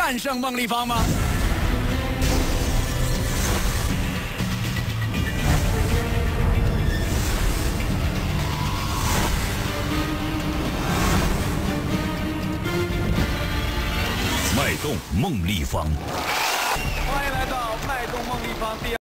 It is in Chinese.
战胜孟丽芳吗？ 脉动梦立方。 欢迎来到脉动梦立方第